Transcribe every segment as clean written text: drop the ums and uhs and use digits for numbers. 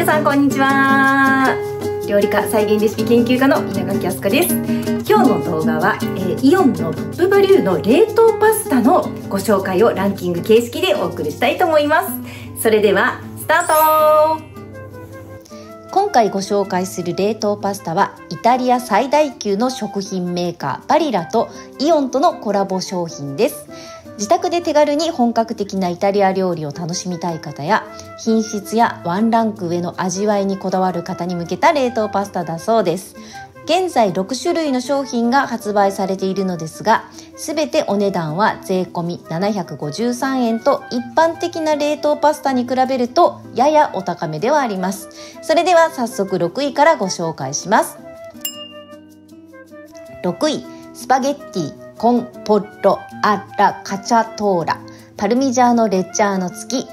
皆さんこんにちは。料理家再現レシピ研究家の稲垣飛鳥です。今日の動画は、イオンのトップバリューの冷凍パスタのご紹介をランキング形式でお送りしたいと思います。それではスタート。今回ご紹介する冷凍パスタはイタリア最大級の食品メーカーバリラとイオンとのコラボ商品です。自宅で手軽に本格的なイタリア料理を楽しみたい方や品質やワンランク上の味わいにこだわる方に向けた冷凍パスタだそうです。現在6種類の商品が発売されているのですが、すべてお値段は税込み753円と一般的な冷凍パスタに比べるとややお高めではあります。それでは早速6位からご紹介します。6位、スパゲッティコンポッロアラカチャトーラパルミジャーノレッジャーノ付き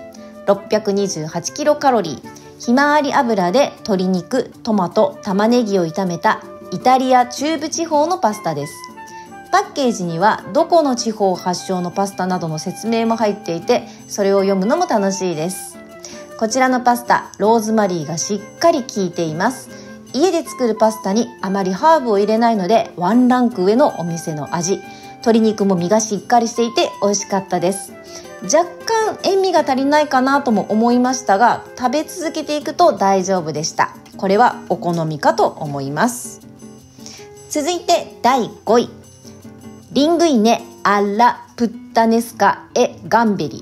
628キロカロリー、ひまわり油で鶏肉、トマト、玉ねぎを炒めたイタリア中部地方のパスタです。パッケージにはどこの地方発祥のパスタなどの説明も入っていて、それを読むのも楽しいです。こちらのパスタ、ローズマリーがしっかり効いています。家で作るパスタにあまりハーブを入れないのでワンランク上のお店の味。鶏肉も身がしっかりしていて美味しかったです。若干塩味が足りないかなとも思いましたが、食べ続けていくと大丈夫でした。これはお好みかと思います。続いて第5位、リングイネアッラプッタネスカエガンベリ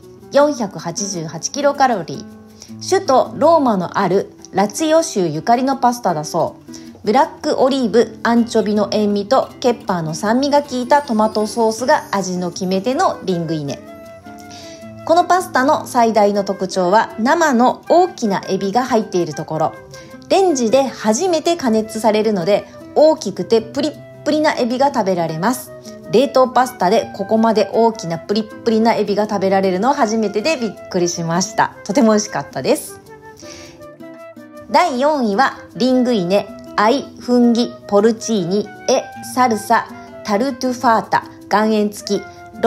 488キロカロリー、首都ローマのあるラツィオ州ゆかりのパスタだそう。ブラックオリーブ、アンチョビの塩味とケッパーの酸味が効いたトマトソースが味の決め手のリングイネ。このパスタの最大の特徴は生の大きなエビが入っているところ。レンジで初めて加熱されるので大きくてプリップリなエビが食べられます。冷凍パスタでここまで大きなプリップリなエビが食べられるのは初めてでびっくりしました。とても美味しかったです。第4位はリングイネアイフンギポルチーニエサルサタルトゥファータ岩塩付き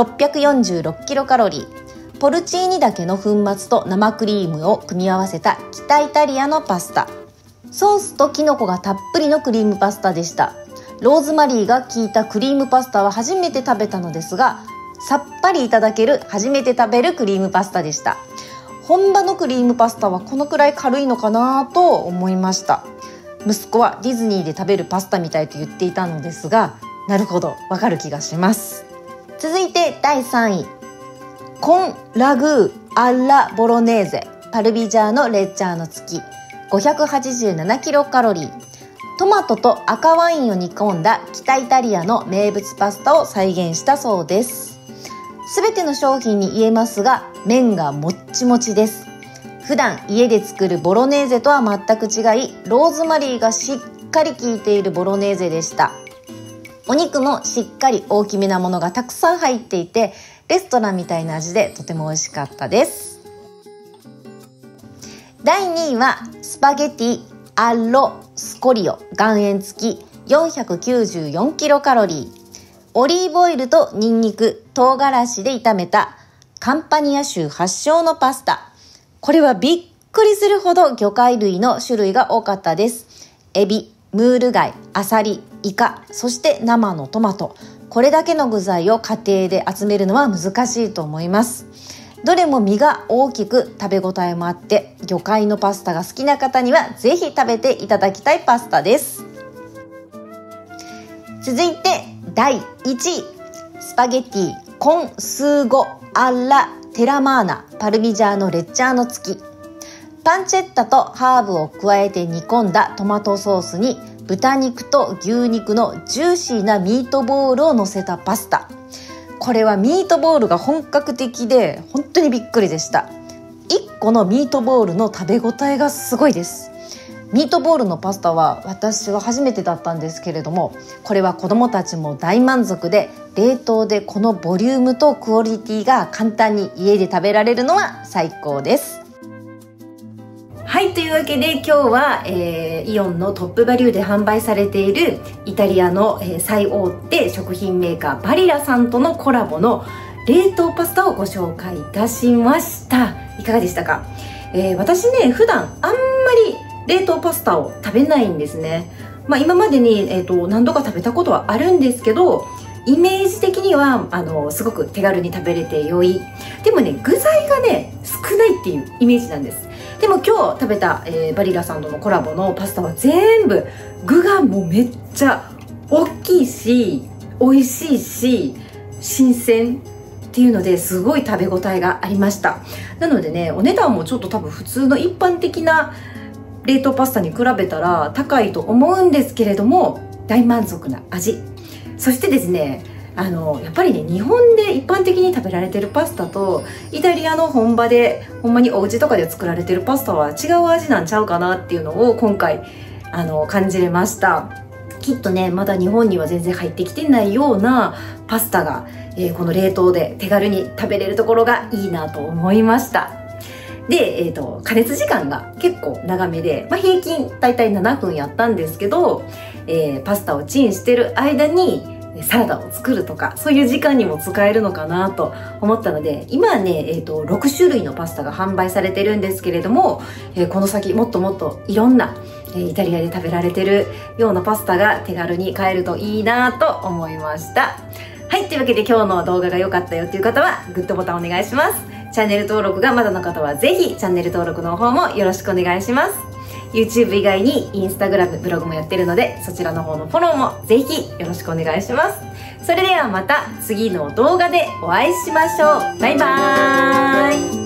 646キロカロリー、ポルチーニだけの粉末と生クリームを組み合わせた北イタリアのパスタ。ソースとキノコがたっぷりのクリームパスタでした。ローズマリーが効いたクリームパスタは初めて食べたのですが、さっぱりいただける初めて食べるクリームパスタでした。本場のクリームパスタはこのくらい軽いのかなと思いました。息子はディズニーで食べるパスタみたいと言っていたのですが、なるほど、わかる気がします。続いて第3位、コンラグーアッラボロネーゼパルビジャーノレッジャーノ付き587キロカロリー、トマトと赤ワインを煮込んだ北イタリアの名物パスタを再現したそうです。すべての商品に言えますが、麺がもっちもちです。普段家で作るボロネーゼとは全く違い、ローズマリーがしっかり効いているボロネーゼでした。お肉もしっかり大きめなものがたくさん入っていて、レストランみたいな味でとても美味しかったです。第2位はスパゲティアロスコリオ岩塩付き494キロカロリー、オリーブオイルとニンニク、唐辛子で炒めたカンパニア州発祥のパスタ。これはびっくりするほど魚介類の種類が多かったです。エビ、ムール貝、アサリ、イカ、そして生のトマト。これだけの具材を家庭で集めるのは難しいと思います。どれも身が大きく食べ応えもあって、魚介のパスタが好きな方にはぜひ食べていただきたいパスタです。続いて第1位、スパゲティコンスーゴアッラテラマーナパルミジャーノレッジャーノ付き、パンチェッタとハーブを加えて煮込んだトマトソースに豚肉と牛肉のジューシーなミートボールを乗せたパスタ。これはミートボールが本格的で本当にびっくりでした。1個のミートボールの食べ応えがすごいです。ミートボールのパスタは私は初めてだったんですけれども、これは子どもたちも大満足で、冷凍でこのボリュームとクオリティが簡単に家で食べられるのは最高です。はい、というわけで今日は、イオンのトップバリューで販売されているイタリアの、最大手食品メーカーバリラさんとのコラボの冷凍パスタをご紹介いたしました。いかがでしたか？私ね、普段あんまり冷凍パスタを食べないんですね。今までに、何度か食べたことはあるんですけど、イメージ的にはすごく手軽に食べれて良い。でもね、具材がね少ないっていうイメージなんです。でも今日食べた、バリラさんとのコラボのパスタは全部具がもうめっちゃ大きいし美味しいし新鮮っていうのですごい食べ応えがありました。なのでね、お値段もちょっと多分普通の一般的な冷凍パスタに比べたら高いと思うんですけれども、大満足な味。そしてですね、やっぱりね、日本で一般的に食べられてるパスタとイタリアの本場でほんまにお家とかで作られてるパスタは違う味なんちゃうかなっていうのを今回感じれました。きっとね、まだ日本には全然入ってきてないようなパスタが、この冷凍で手軽に食べれるところがいいなと思いました。で、加熱時間が結構長めで、平均だいたい7分やったんですけど、パスタをチンしてる間にサラダを作るとか、そういう時間にも使えるのかなと思ったので、今はね、6種類のパスタが販売されてるんですけれども、この先もっともっといろんなイタリアで食べられてるようなパスタが手軽に買えるといいなと思いました。はい、というわけで今日の動画が良かったよっていう方はグッドボタンお願いします。チャンネル登録がまだの方はぜひチャンネル登録の方もよろしくお願いします。YouTube 以外に Instagram、ブログもやってるので、そちらの方のフォローもぜひよろしくお願いします。それではまた次の動画でお会いしましょう。バイバーイ。